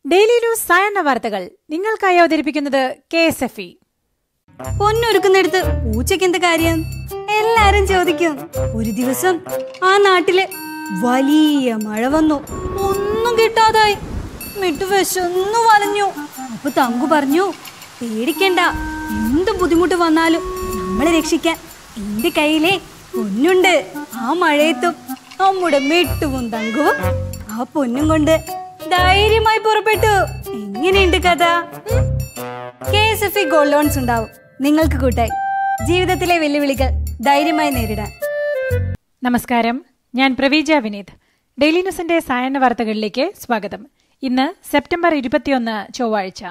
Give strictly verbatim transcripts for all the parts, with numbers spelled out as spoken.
Daily news സായന്ന വാർത്തകൾ നിങ്ങൾക്കായി അവതരിപ്പിക്കുന്നത് കെ എസ് എഫ് ഇ. പൊന്നൊരുക്കുന്നിടത്ത് പൂച്ചയ്ക്ക് എന്ത് കാര്യം? എല്ലാരും ചോദിക്കും. ഒരു ദിവസം ആ നാട്ടില് വലിയ മഴ വന്നു. ഒന്നും കിട്ടാതായി. മിട്ടു വിശന്നു വലഞ്ഞു. അപ്പൊ തങ്കു പറഞ്ഞു, പേടിക്കണ്ട, എന്ത് ബുദ്ധിമുട്ട് വന്നാലും നമ്മളെ രക്ഷിക്കാൻ എന്റെ കയ്യിലെ പൊന്നുണ്ട്. ആ മഴയത്തും നമ്മുടെ മിട്ടുവും തങ്കുവും ആ പൊന്നും കൊണ്ട് ധൈര്യമായി പുറപ്പെട്ടു. എങ്ങനെയുണ്ട് കഥ? K S F E gold loans ഉണ്ടാവും നിങ്ങൾക്ക് കൂട്ടായി ജീവിതത്തിലെ വെല്ലുവിളികൾ ധൈര്യമായി നേരിടാൻ. നമസ്കാരം, ഞാൻ പ്രവീജ വിനീത്. ഡെയിലി ന്യൂസിന്റെ സായന്ന വാർത്തകളിലേക്ക് സ്വാഗതം. ഇന്ന് സെപ്റ്റംബർ ഇരുപത്തിയൊന്ന് ചൊവ്വാഴ്ച.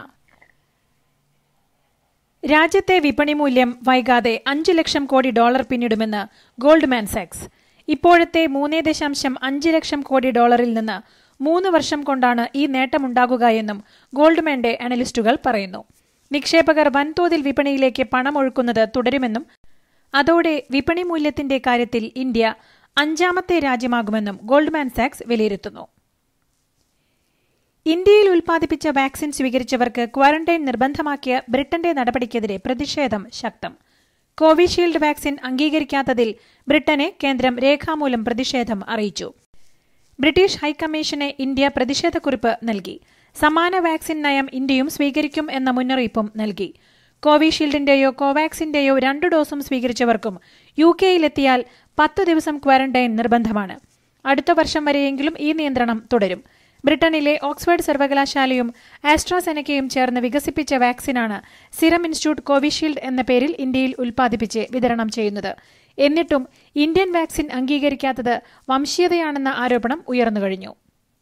രാജ്യത്തെ വിപണി മൂല്യം വൈകാതെ അഞ്ചു ലക്ഷം കോടി ഡോളർ പിന്നിടുമെന്ന് ഗോൾഡ്മാൻ സാക്സ്. ഇപ്പോഴത്തെ മൂന്ന് ദശാംശം അഞ്ച് ലക്ഷം കോടി ഡോളറിൽ നിന്ന് മൂന്ന് വർഷം കൊണ്ടാണ് ഈ നേട്ടമുണ്ടാകുക എന്നും ഗോൾഡ്മാന്റെ അനലിസ്റ്റുകൾ പറയുന്നു. നിക്ഷേപകർ വൻതോതിൽ വിപണിയിലേക്ക് പണമൊഴുക്കുന്നത് തുടരുമെന്നും അതോടെ വിപണി മൂല്യത്തിന്റെ കാര്യത്തിൽ ഇന്ത്യ അഞ്ചാമത്തെ രാജ്യമാകുമെന്നും ഗോൾഡ്മാൻ സാക്സ് വിലയിരുത്തുന്നു. ഇന്ത്യയിൽ ഉൽപ്പാദിപ്പിച്ച വാക്സിൻ സ്വീകരിച്ചവർക്ക് ക്വാറന്റൈൻ നിർബന്ധമാക്കിയ ബ്രിട്ടന്റെ നടപടിക്കെതിരെ പ്രതിഷേധം ശക്തം. കോവിഷീൽഡ് വാക്സിൻ അംഗീകരിക്കാത്തതിൽ ബ്രിട്ടനെ കേന്ദ്രം രേഖാമൂലം പ്രതിഷേധം അറിയിച്ചു. ബ്രിട്ടീഷ് ഹൈക്കമ്മീഷന് ഇന്ത്യ പ്രതിഷേധക്കുറിപ്പ് നൽകി. സമാന വാക്സിൻ നയം ഇന്ത്യയും സ്വീകരിക്കും എന്ന മുന്നറിയിപ്പും നൽകി. കോവിഷീൽഡിന്റെയോ കോവാക്സിന്റെയോ രണ്ടു ഡോസും സ്വീകരിച്ചവർക്കും യു കെയിലെത്തിയാൽ പത്തു ദിവസം ക്വാറന്റൈൻ നിർബന്ധമാണ്. അടുത്ത വർഷം വരെയെങ്കിലും ഈ നിയന്ത്രണം തുടരും. ബ്രിട്ടനിലെ ഓക്സ്ഫോർഡ് സർവകലാശാലയും ആസ്ട്രാസെനക്കയും ചേർന്ന് വികസിപ്പിച്ച വാക്സിനാണ് സിറം ഇൻസ്റ്റിറ്റ്യൂട്ട് കോവിഷീൽഡ് എന്ന പേരിൽ ഇന്ത്യയിൽ ഉൽപ്പാദിപ്പിച്ച് വിതരണം ചെയ്യുന്നത്. എന്നിട്ടും ഇന്ത്യൻ വാക്സിൻ അംഗീകരിക്കാത്തത് വംശീയതയാണെന്ന ആരോപണം ഉയർന്നുകഴിഞ്ഞു.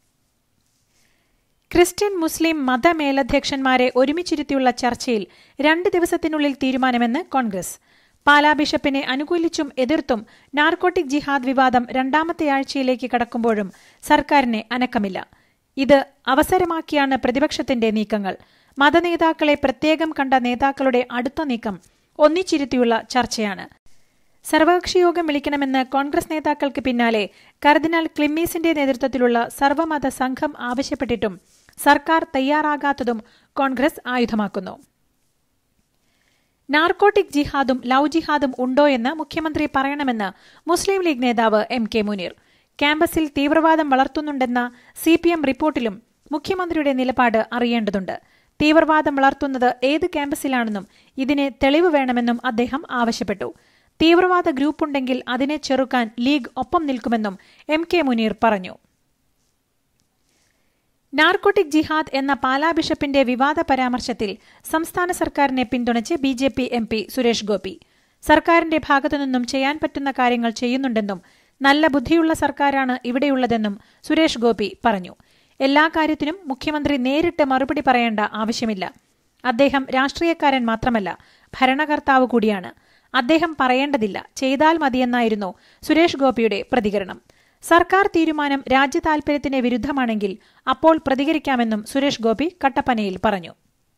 ക്രിസ്ത്യൻ മുസ്ലിം മതമേലധ്യക്ഷന്മാരെ ഒരുമിച്ചിരുത്തിയുള്ള ചർച്ചയിൽ രണ്ട് ദിവസത്തിനുള്ളിൽ തീരുമാനമെന്ന് കോൺഗ്രസ്. പാലാ ബിഷപ്പിനെ അനുകൂലിച്ചും എതിർത്തും നാർക്കോട്ടിക് ജിഹാദ് വിവാദം രണ്ടാമത്തെ ആഴ്ചയിലേക്ക് കടക്കുമ്പോഴും സർക്കാരിന് അനക്കമില്ല. ഇത് അവസരമാക്കിയാണ് പ്രതിപക്ഷത്തിന്റെ നീക്കങ്ങൾ. മതനേതാക്കളെ പ്രത്യേകം കണ്ട നേതാക്കളുടെ അടുത്ത നീക്കം ഒന്നിച്ചിരുത്തിയുള്ള ചർച്ചയാണ്. സർവകക്ഷിയോഗം വിളിക്കണമെന്ന് കോൺഗ്രസ് നേതാക്കൾക്ക് പിന്നാലെ കർദിനാൾ ക്ലിമ്മീസിന്റെ നേതൃത്വത്തിലുള്ള സർവമത സംഘം ആവശ്യപ്പെട്ടിട്ടും സർക്കാർ തയ്യാറാകാത്തതും കോൺഗ്രസ് ആയുധമാക്കുന്നു. നാർക്കോട്ടിക് ജിഹാദും ലവ് ജിഹാദും ഉണ്ടോയെന്ന് മുഖ്യമന്ത്രി പറയണമെന്ന് മുസ്ലിം ലീഗ് നേതാവ് എം കെ മുനീർ. ക്യാമ്പസിൽ തീവ്രവാദം വളർത്തുന്നുണ്ടെന്ന സി പി എം റിപ്പോർട്ടിലും മുഖ്യമന്ത്രിയുടെ നിലപാട് അറിയേണ്ടതുണ്ട്. തീവ്രവാദം വളർത്തുന്നത് ഏത് ക്യാമ്പസിലാണെന്നും ഇതിന് തെളിവ് വേണമെന്നും അദ്ദേഹം ആവശ്യപ്പെട്ടു. തീവ്രവാദ ഗ്രൂപ്പുണ്ടെങ്കിൽ അതിനെ ചെറുക്കാൻ ലീഗ് ഒപ്പം നിൽക്കുമെന്നും എം കെ മുനീർ പറഞ്ഞു. നാർക്കോട്ടിക് ജിഹാദ് എന്ന പാലാ ബിഷപ്പിന്റെ വിവാദ പരാമർശത്തിൽ സംസ്ഥാന സർക്കാരിനെ പിന്തുണച്ച് B J P M P Suresh Gopi. സർക്കാരിന്റെ ഭാഗത്തുനിന്നും ചെയ്യാൻ പറ്റുന്ന കാര്യങ്ങൾ ചെയ്യുന്നുണ്ടെന്നും നല്ല ബുദ്ധിയുള്ള സർക്കാരാണ് ഇവിടെയുള്ളതെന്നും സുരേഷ് ഗോപി പറഞ്ഞു. എല്ലാ കാര്യത്തിനും മുഖ്യമന്ത്രി നേരിട്ട് മറുപടി പറയേണ്ട ആവശ്യമില്ല. അദ്ദേഹം രാഷ്ട്രീയക്കാരൻ മാത്രമല്ല, ഭരണകർത്താവ് കൂടിയാണ്. അദ്ദേഹം പറയേണ്ടതില്ല, ചെയ്താൽ മതിയെന്നായിരുന്നു സുരേഷ് ഗോപിയുടെ പ്രതികരണം. സർക്കാർ തീരുമാനം രാജ്യതാൽപര്യത്തിന് വിരുദ്ധമാണെങ്കിൽ അപ്പോൾ പ്രതികരിക്കാമെന്നും സുരേഷ് ഗോപി കട്ടപ്പനയിൽ പറഞ്ഞു.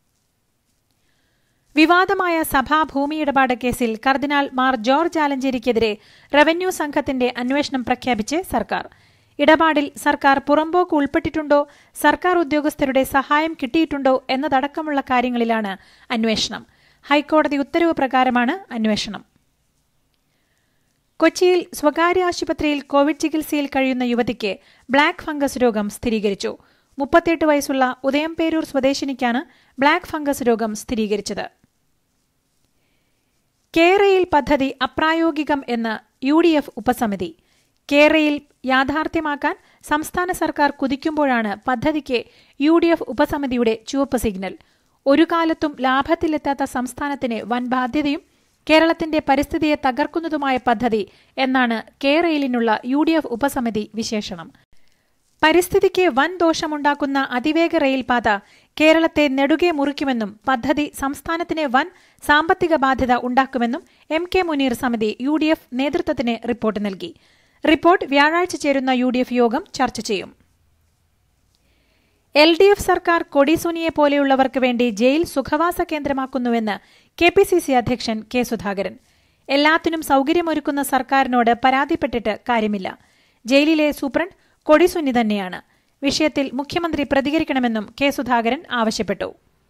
വിവാദമായ സഭാ ഭൂമിയിടപാട് കേസിൽ കർദിനാൾ മാർ ജോർജ് ആലഞ്ചേരിക്കെതിരെ റവന്യൂ സംഘത്തിന്റെ അന്വേഷണം പ്രഖ്യാപിച്ച് സർക്കാർ. ഇടപാടിൽ സർക്കാർ പുറമ്പോക്ക് ഉൾപ്പെട്ടിട്ടുണ്ടോ, സർക്കാർ ഉദ്യോഗസ്ഥരുടെ സഹായം കിട്ടിയിട്ടുണ്ടോ എന്നതടക്കമുള്ള കാര്യങ്ങളിലാണ് അന്വേഷണം. ഹൈക്കോടതി ഉത്തരവ് പ്രകാരമാണ് അന്വേഷണം. കൊച്ചിയിൽ സ്വകാര്യ ആശുപത്രിയിൽ കോവിഡ് ചികിത്സയിൽ കഴിയുന്ന യുവതിക്ക് ബ്ലാക്ക് ഫംഗസ് രോഗം സ്ഥിരീകരിച്ചു. മുപ്പത്തിയെട്ട് വയസ്സുള്ള ഉദയംപേരൂർ സ്വദേശിനിക്കാണ് ബ്ലാക്ക് ഫംഗസ് രോഗം സ്ഥിരീകരിച്ചത്. കേരയിൽ പദ്ധതി അപ്രായോഗികം എന്ന് യു ഡി എഫ് ഉപസമിതി. കേരയിൽ യാഥാർത്ഥ്യമാക്കാൻ സംസ്ഥാന സർക്കാർ കുതിക്കുമ്പോഴാണ് പദ്ധതിക്ക് യു ഡി എഫ് ഉപസമിതിയുടെ ചുവപ്പ് സിഗ്നൽ. ഒരു കാലത്തും ലാഭത്തിലെത്താത്ത സംസ്ഥാനത്തിന് വൻ ബാധ്യതയും കേരളത്തിന്റെ പരിസ്ഥിതിയെ തകർക്കുന്നതുമായ പദ്ധതി എന്നാണ് കേരളിനുള്ള യു ഡി എഫ് ഉപസമിതി വിശേഷണം. പരിസ്ഥിതിക്ക് വൻ ദോഷമുണ്ടാക്കുന്ന അതിവേഗ റെയിൽപാത കേരളത്തെ നെടുകെ മുറിക്കുമെന്നും പദ്ധതി സംസ്ഥാനത്തിന് വൻ സാമ്പത്തിക ബാധ്യത ഉണ്ടാക്കുമെന്നും എം കെ മുനീർ സമിതി യു ഡി എഫ് നേതൃത്വത്തിന് റിപ്പോർട്ട് നൽകി. റിപ്പോർട്ട് വ്യാഴാഴ്ച ചേരുന്ന യു ഡി എഫ് യോഗം ചർച്ച ചെയ്യും. എൽ ഡി എഫ് സർക്കാർ കൊടിസുനിയെ പോലെയുള്ളവർക്ക് വേണ്ടി ജയിൽ സുഖവാസ കേന്ദ്രമാക്കുന്നുവെന്ന് കെ പി സി സി അധ്യക്ഷൻ കെ സുധാകരൻ. എല്ലാത്തിനും സൌകര്യമൊരുക്കുന്ന സർക്കാരിനോട് പരാതിപ്പെട്ടിട്ട് കാര്യമില്ല. ജയിലിലെ സൂപ്രണ്ട് കൊടിസുനി തന്നെയാണ്. വിഷയത്തിൽ മുഖ്യമന്ത്രി പ്രതികരിക്കണമെന്നും കെ സുധാകരൻ ആവശ്യപ്പെട്ടു.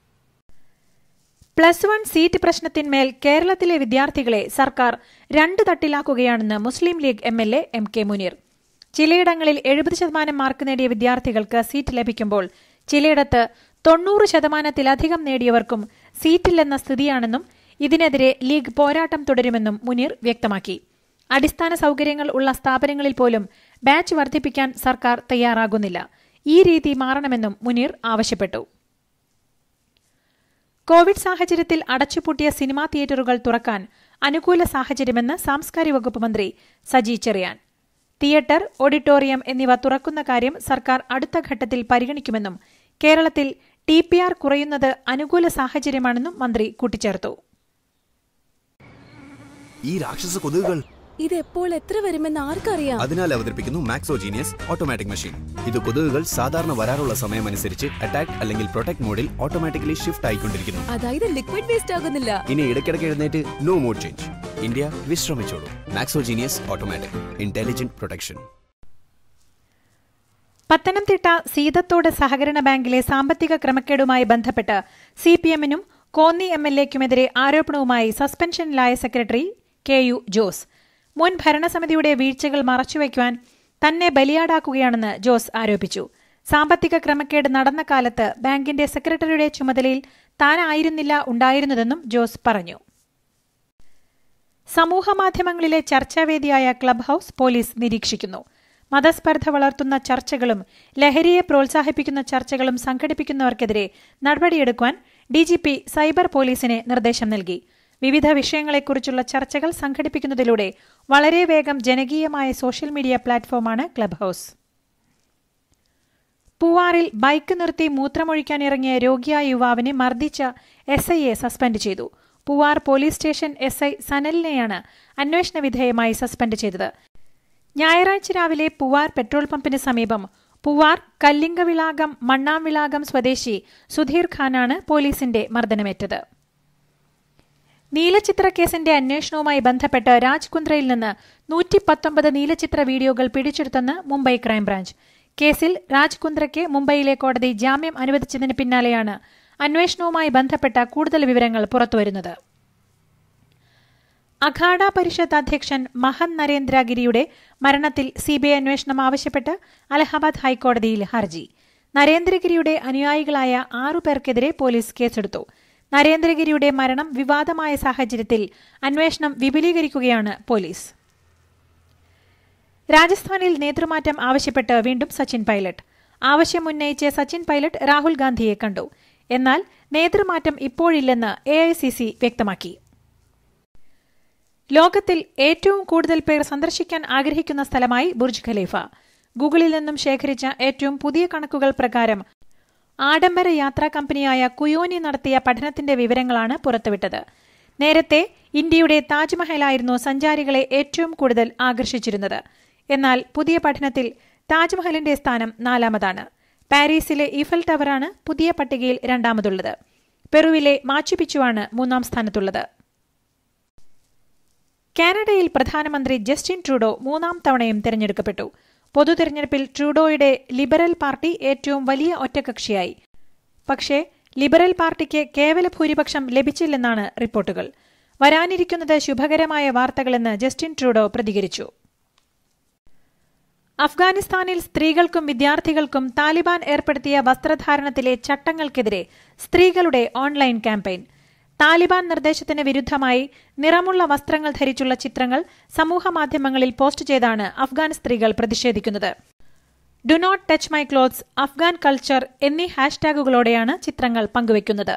പ്ലസ് വൺ സീറ്റ് പ്രശ്നത്തിന്മേൽ കേരളത്തിലെ വിദ്യാർത്ഥികളെ സർക്കാർ രണ്ട് തട്ടിലാക്കുകയാണെന്ന് Muslim League M L A M K Muneer. ചിലയിടങ്ങളിൽ എഴുപത് ശതമാനം മാർക്ക് നേടിയ വിദ്യാർത്ഥികൾക്ക് സീറ്റ് ലഭിക്കുമ്പോൾ ചിലയിടത്ത് തൊണ്ണൂറ് ശതമാനത്തിലധികം നേടിയവർക്കും സീറ്റില്ലെന്ന സ്ഥിതിയാണെന്നും ഇതിനെതിരെ ലീഗ് പോരാട്ടം തുടരുമെന്നും മുനീർ വ്യക്തമാക്കി. അടിസ്ഥാന സൌകര്യങ്ങൾ ഉള്ള സ്ഥാപനങ്ങളിൽ പോലും ബാച്ച് വർദ്ധിപ്പിക്കാൻ സർക്കാർ തയ്യാറാകുന്നില്ല. ഈ രീതി മാറണമെന്നും മുനീർ ആവശ്യപ്പെട്ടു. കോവിഡ് സാഹചര്യത്തിൽ അടച്ചുപൂട്ടിയ സിനിമാ തിയേറ്ററുകൾ തുറക്കാൻ അനുകൂല സാഹചര്യമെന്ന് സാംസ്കാരിക വകുപ്പ് മന്ത്രി സജി ചെറിയാൻ. തിയേറ്റർ, ഓഡിറ്റോറിയം എന്നിവ തുറക്കുന്ന കാര്യം സർക്കാർ അടുത്ത ഘട്ടത്തിൽ പരിഗണിക്കുമെന്നും കേരളത്തിൽ ടി പി ആർ കുറയുന്നത് അനുകൂല സാഹചര്യമാണെന്നും മന്ത്രി കൂട്ടിച്ചേർത്തു. ഈ രാക്ഷസ കൊതുകുകൾ ഇത് എപ്പോൾ എത്ര വരുമെന്ന് ആർക്കറിയാം. അതിനാൽ അവതരിപ്പിക്കുന്നു മാക്സോജീനിയസ് ഓട്ടോമാറ്റിക് മെഷീൻ. ഇത് കൊതുകുകൾ സാധാരണ വരാറുള്ള സമയമനുസരിച്ച് അറ്റാക്ക് അല്ലെങ്കിൽ പ്രൊട്ടക്ട് മോഡിൽ ഓട്ടോമാറ്റിക്കലി ഷിഫ്റ്റ് ആയിക്കൊണ്ടിരിക്കുന്നു. അതായത് ലിക്വിഡ് വേസ്റ്റ് ആകുന്നില്ല. ഇനി ഇടയ്ക്കിടയ്ക്ക് എഴുന്നേറ്റ് നോ മോഡ് ചേഞ്ച്. ഇന്ത്യ വിശ്രമിച്ചോളൂ. Maxo Genius automatic intelligent protection. Pathanamthitta Seethathodu സഹകരണ ബാങ്കിലെ സാമ്പത്തിക ക്രമക്കേടുമായി ബന്ധപ്പെട്ട് സി പി എമ്മിനും കോന്നി എം എൽ എക്കുമെതിരെ ആരോപണവുമായി സസ്പെൻഷനിലായ സെക്രട്ടറി കെ യു ജോസ്. മുൻ ഭരണസമിതിയുടെ വീഴ്ചകൾ മറച്ചുവെക്കുവാൻ തന്നെ ബലിയാടാക്കുകയാണെന്ന് ജോസ് ആരോപിച്ചു. സാമ്പത്തിക ക്രമക്കേട് നടന്ന കാലത്ത് ബാങ്കിന്റെ സെക്രട്ടറിയുടെ ചുമതലയിൽ താനായിരുന്നില്ല ഉണ്ടായിരുന്നതെന്നും ജോസ് പറഞ്ഞു. സമൂഹമാധ്യമങ്ങളിലെ ചർച്ചാവേദിയായ ക്ലബ് ഹൌസ് പോലീസ് നിരീക്ഷിക്കുന്നു. മതസ്പർദ്ധ വളർത്തുന്ന ചർച്ചകളും ലഹരിയെ പ്രോത്സാഹിപ്പിക്കുന്ന ചർച്ചകളും സംഘടിപ്പിക്കുന്നവർക്കെതിരെ നടപടിയെടുക്കുവാൻ ഡിജിപി സൈബർ പോലീസിന് നിർദ്ദേശം നൽകി. വിവിധ വിഷയങ്ങളെക്കുറിച്ചുള്ള ചർച്ചകൾ സംഘടിപ്പിക്കുന്നതിലൂടെ വളരെ വേഗം ജനകീയമായ സോഷ്യൽ മീഡിയ പ്ലാറ്റ്ഫോമാണ് ക്ലബ് ഹൌസ്. പൂവാറിൽ ബൈക്ക് നിർത്തി മൂത്രമൊഴിക്കാനിറങ്ങിയ രോഗിയായ യുവാവിനെ മർദ്ദിച്ച എസ് ഐയെ സസ്പെൻഡ് ചെയ്തു. പൂവാർ പോലീസ് സ്റ്റേഷൻ എസ് ഐ സനലിനെയാണ് അന്വേഷണ വിധേയമായി സസ്പെൻഡ് ചെയ്തത്. ഞായറാഴ്ച രാവിലെ പൂവാർ പെട്രോൾ പമ്പിന് സമീപം പൂവാർ കല്ലിങ്കവിളാകം മണ്ണാംവിളാകം സ്വദേശി സുധീർ ഖാനാണ് പോലീസിന്റെ മർദ്ദനമേറ്റത്. നീലച്ചിത്ര കേസിന്റെ അന്വേഷണവുമായി ബന്ധപ്പെട്ട് രാജ്കുന്ദ്രയിൽ നിന്ന് നൂറ്റി പത്തൊമ്പത് നീലച്ചിത്ര വീഡിയോകൾ പിടിച്ചെടുത്തെന്ന് മുംബൈ ക്രൈംബ്രാഞ്ച്. കേസിൽ രാജ്കുന്ദ്രയ്ക്ക് മുംബൈയിലെ കോടതി ജാമ്യം അനുവദിച്ചതിന് പിന്നാലെയാണ് അന്വേഷണവുമായി ബന്ധപ്പെട്ട കൂടുതൽ വിവരങ്ങൾ പുറത്തുവരുന്നത്. അഖാഡ പരിഷത്ത് അധ്യക്ഷൻ മഹൻ നരേന്ദ്രഗിരിയുടെ മരണത്തിൽ സിബിഐ അന്വേഷണം ആവശ്യപ്പെട്ട് അലഹബാദ് ഹൈക്കോടതിയിൽ ഹർജി. നരേന്ദ്രഗിരിയുടെ അനുയായികളായ ആറുപേർക്കെതിരെ പോലീസ് കേസെടുത്തു. നരേന്ദ്രഗിരിയുടെ മരണം വിവാദമായ സാഹചര്യത്തിൽ അന്വേഷണം വിപുലീകരിക്കുകയാണ് പോലീസ്. രാജസ്ഥാനിൽ നേതൃമാറ്റം ആവശ്യപ്പെട്ട് വീണ്ടും സച്ചിൻ പൈലറ്റ്. ആവശ്യമുന്നയിച്ച് സച്ചിൻ പൈലറ്റ് രാഹുൽ ഗാന്ധിയെ കണ്ടു. എന്നാൽ നേതൃമാറ്റം ഇപ്പോഴില്ലെന്ന് എ ഐ സി സി വ്യക്തമാക്കി. ലോകത്തിൽ ഏറ്റവും കൂടുതൽ പേർ സന്ദർശിക്കാൻ ആഗ്രഹിക്കുന്ന സ്ഥലമായി ബുർജ് ഖലീഫ. ഗൂഗിളിൽ നിന്നും ശേഖരിച്ച ഏറ്റവും പുതിയ കണക്കുകൾ പ്രകാരം ആഡംബര യാത്രാ കമ്പനിയായ കുയോനി നടത്തിയ പഠനത്തിന്റെ വിവരങ്ങളാണ് പുറത്തുവിട്ടത്. നേരത്തെ ഇന്ത്യയുടെ താജ്മഹലായിരുന്നു സഞ്ചാരികളെ ഏറ്റവും കൂടുതൽ ആകർഷിച്ചിരുന്നത്. എന്നാൽ പുതിയ പഠനത്തിൽ താജ്മഹലിന്റെ സ്ഥാനം നാലാമതാണ്. പാരീസിലെ ഈഫൽ ടവറാണ് പുതിയ പട്ടികയിൽ രണ്ടാമതുള്ളത്. പെറുവിലെ മാച്ചു പിച്ചുവാണ് മൂന്നാം സ്ഥാനത്തുള്ളത്. കാനഡയിൽ പ്രധാനമന്ത്രി ജസ്റ്റിൻ ട്രൂഡോ മൂന്നാം തവണയും തെരഞ്ഞെടുക്കപ്പെട്ടു. പൊതുതെരഞ്ഞെടുപ്പിൽ ട്രൂഡോയുടെ ലിബറൽ പാർട്ടി ഏറ്റവും വലിയ ഒറ്റകക്ഷിയായി. പക്ഷേ ലിബറൽ പാർട്ടിക്ക് കേവല ഭൂരിപക്ഷം ലഭിച്ചില്ലെന്നാണ് റിപ്പോർട്ടുകൾ. വരാനിരിക്കുന്നത് ശുഭകരമായ വാർത്തകളെന്ന് ജസ്റ്റിൻ ട്രൂഡോ പ്രതികരിച്ചു. അഫ്ഗാനിസ്ഥാനിൽ സ്ത്രീകൾക്കും വിദ്യാർത്ഥികൾക്കും താലിബാൻ ഏർപ്പെടുത്തിയ വസ്ത്രധാരണത്തിലെ ചട്ടങ്ങൾക്കെതിരെ സ്ത്രീകളുടെ ഓൺലൈൻ ക്യാമ്പയിൻ. താലിബാൻ നിർദ്ദേശത്തിന് വിരുദ്ധമായി നിറമുള്ള വസ്ത്രങ്ങൾ ധരിച്ചുള്ള ചിത്രങ്ങൾ സമൂഹമാധ്യമങ്ങളിൽ പോസ്റ്റ് ചെയ്താണ് അഫ്ഗാൻ സ്ത്രീകൾ പ്രതിഷേധിക്കുന്നത്. Do not touch my clothes, Afghan culture എന്നീ ഹാഷ്ടാഗുകളോടെയാണ് ചിത്രങ്ങൾ പങ്കുവയ്ക്കുന്നത്.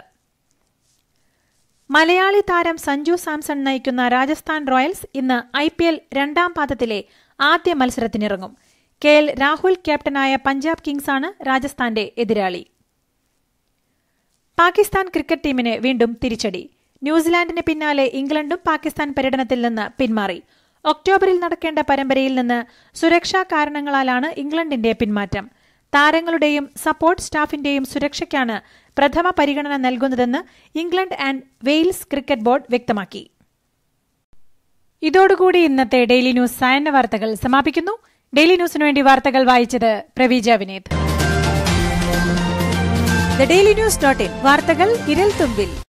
മലയാളി താരം സഞ്ജു സാംസൺ നയിക്കുന്ന രാജസ്ഥാൻ റോയൽസ് ഇന്ന് ഐ പി എൽ രണ്ടാം പാദത്തിലെ ആദ്യ മത്സരത്തിനിറങ്ങും. കെ എൽ രാഹുൽ ക്യാപ്റ്റനായ പഞ്ചാബ് കിങ്സാണ് രാജസ്ഥാന്റെ എതിരാളി. പാകിസ്ഥാൻ ക്രിക്കറ്റ് ടീമിന് വീണ്ടും തിരിച്ചടി. ന്യൂസിലാൻഡിന് പിന്നാലെ ഇംഗ്ലണ്ടും പാകിസ്ഥാൻ പര്യടനത്തിൽ നിന്ന് പിന്മാറി. ഒക്ടോബറിൽ നടക്കേണ്ട പരമ്പരയിൽ നിന്ന് സുരക്ഷാ കാരണങ്ങളാലാണ് ഇംഗ്ലണ്ടിന്റെ പിന്മാറ്റം. താരങ്ങളുടെയും സപ്പോർട്ട് സ്റ്റാഫിന്റെയും സുരക്ഷയ്ക്കാണ് പ്രഥമ പരിഗണന നൽകുന്നതെന്ന് England and Wales cricket board വ്യക്തമാക്കി. ഇതോടുകൂടി ഇന്നത്തെ ഡെയിലി ന്യൂസ് സായന്ന വാർത്തകൾ സമാപിക്കുന്നു. ഡെയിലി ന്യൂസിനുവേണ്ടി വാർത്തകൾ വായിച്ചത് Praveeja Vineeth. The daily news dot in വാർത്തകൾ വിരൽ തുമ്പിൽ.